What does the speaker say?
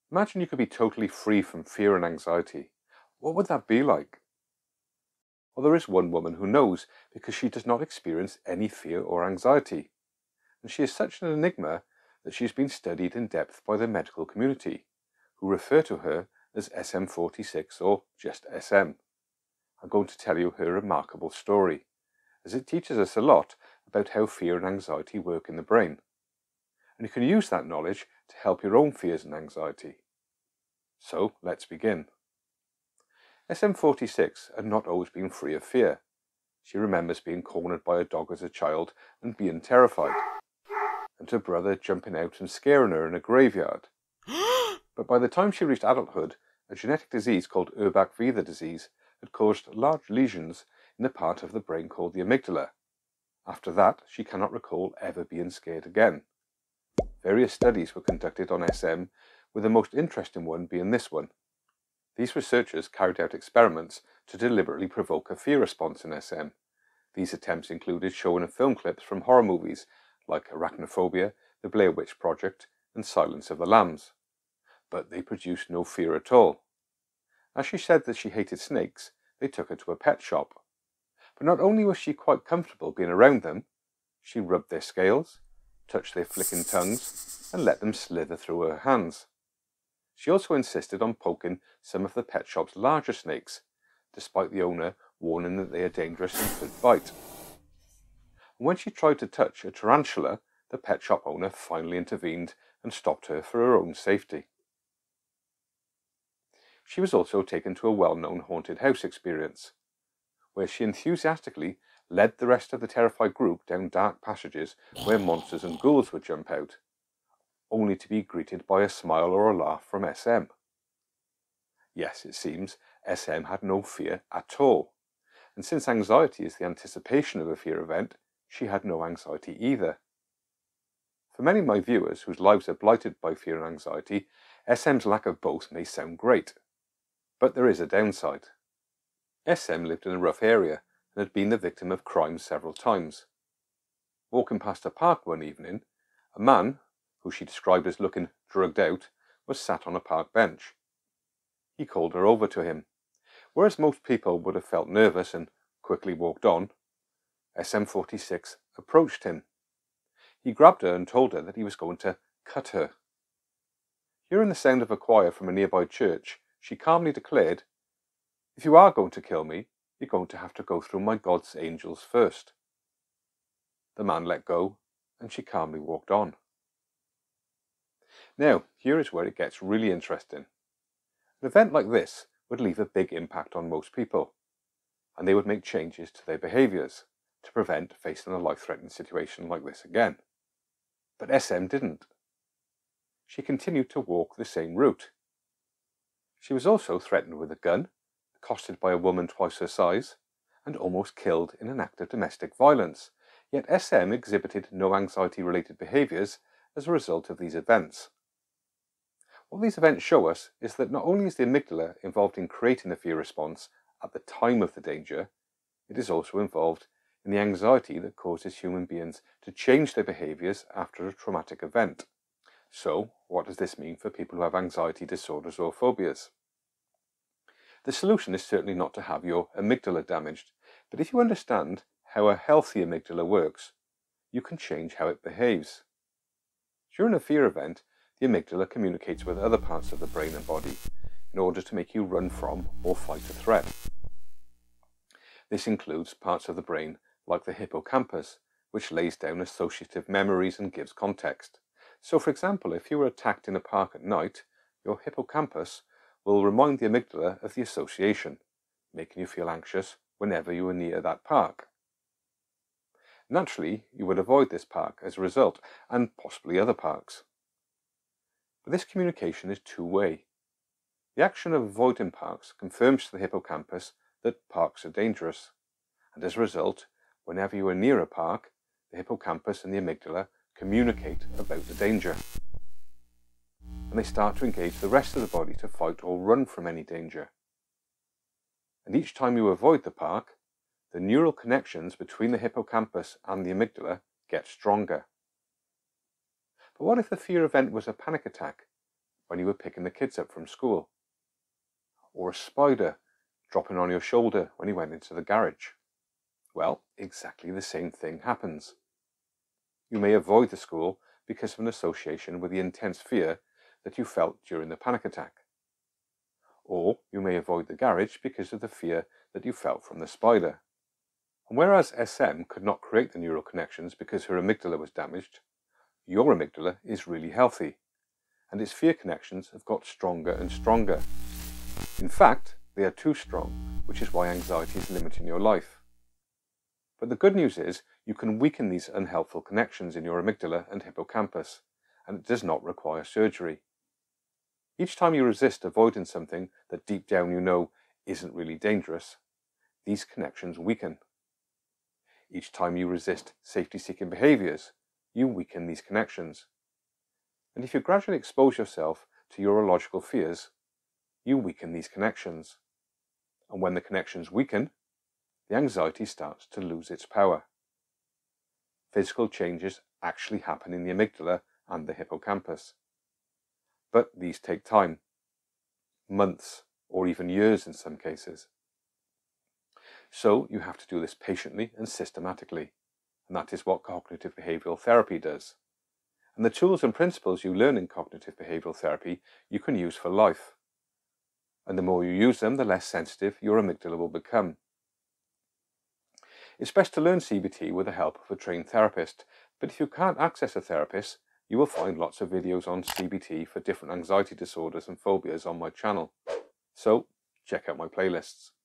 Imagine you could be totally free from fear and anxiety. What would that be like? Well, there is one woman who knows because she does not experience any fear or anxiety. And she is such an enigma that she has been studied in depth by the medical community, who refer to her as SM46 or just SM. I'm going to tell you her remarkable story, as it teaches us a lot about how fear and anxiety work in the brain. And you can use that knowledge to help your own fears and anxiety. So let's begin. SM46 had not always been free of fear. She remembers being cornered by a dog as a child and being terrified, and her brother jumping out and scaring her in a graveyard. But by the time she reached adulthood, a genetic disease called Urbach-Wiether disease had caused large lesions in the part of the brain called the amygdala. After that, she cannot recall ever being scared again. Various studies were conducted on SM, with the most interesting one being this one. These researchers carried out experiments to deliberately provoke a fear response in SM. These attempts included showing film clips from horror movies like Arachnophobia, The Blair Witch Project, and Silence of the Lambs. But they produced no fear at all. As she said that she hated snakes, they took her to a pet shop. But not only was she quite comfortable being around them, she rubbed their scales, touched their flicking tongues, and let them slither through her hands. She also insisted on poking some of the pet shop's larger snakes, despite the owner warning that they are dangerous and could bite. And when she tried to touch a tarantula, the pet shop owner finally intervened and stopped her for her own safety. She was also taken to a well-known haunted house experience, where she enthusiastically led the rest of the terrified group down dark passages where monsters and ghouls would jump out, only to be greeted by a smile or a laugh from SM. Yes, it seems SM had no fear at all, and since anxiety is the anticipation of a fear event, she had no anxiety either. For many of my viewers whose lives are blighted by fear and anxiety, SM's lack of both may sound great. But there is a downside. SM lived in a rough area and had been the victim of crime several times. Walking past a park one evening, a man, who she described as looking drugged out, was sat on a park bench. He called her over to him. Whereas most people would have felt nervous and quickly walked on, SM46 approached him. He grabbed her and told her that he was going to cut her. Hearing the sound of a choir from a nearby church, she calmly declared, "If you are going to kill me, you're going to have to go through my God's angels first." The man let go, and she calmly walked on. Now, here is where it gets really interesting. An event like this would leave a big impact on most people, and they would make changes to their behaviours to prevent facing a life-threatening situation like this again. But SM didn't. She continued to walk the same route. She was also threatened with a gun, accosted by a woman twice her size, and almost killed in an act of domestic violence, yet SM exhibited no anxiety-related behaviours as a result of these events. What these events show us is that not only is the amygdala involved in creating a fear response at the time of the danger, it is also involved in the anxiety that causes human beings to change their behaviours after a traumatic event. So, what does this mean for people who have anxiety disorders or phobias? The solution is certainly not to have your amygdala damaged, but if you understand how a healthy amygdala works, you can change how it behaves. During a fear event, the amygdala communicates with other parts of the brain and body in order to make you run from or fight a threat. This includes parts of the brain like the hippocampus, which lays down associative memories and gives context. So, for example, if you were attacked in a park at night, your hippocampus will remind the amygdala of the association, making you feel anxious whenever you are near that park. Naturally, you would avoid this park as a result, and possibly other parks. But this communication is two-way. The action of avoiding parks confirms to the hippocampus that parks are dangerous, and as a result, whenever you are near a park, the hippocampus and the amygdala communicate about the danger. And they start to engage the rest of the body to fight or run from any danger. And each time you avoid the park, the neural connections between the hippocampus and the amygdala get stronger. But what if the fear event was a panic attack, when you were picking the kids up from school, or a spider dropping on your shoulder when you went into the garage. Well, exactly the same thing happens. You may avoid the school because of an association with the intense fear that you felt during the panic attack. Or you may avoid the garage because of the fear that you felt from the spider. And whereas SM could not create the neural connections because her amygdala was damaged, your amygdala is really healthy, and its fear connections have got stronger and stronger. In fact, they are too strong, which is why anxiety is limiting your life. But the good news is you can weaken these unhelpful connections in your amygdala and hippocampus, and it does not require surgery. Each time you resist avoiding something that deep down you know isn't really dangerous, these connections weaken. Each time you resist safety-seeking behaviors, you weaken these connections. And if you gradually expose yourself to urological fears, you weaken these connections. And when the connections weaken, the anxiety starts to lose its power. Physical changes actually happen in the amygdala and the hippocampus. But these take time, months, or even years in some cases. So you have to do this patiently and systematically, and that is what cognitive behavioral therapy does. And the tools and principles you learn in cognitive behavioral therapy you can use for life. And the more you use them, the less sensitive your amygdala will become. It's best to learn CBT with the help of a trained therapist, but if you can't access a therapist, you will find lots of videos on CBT for different anxiety disorders and phobias on my channel. So check out my playlists.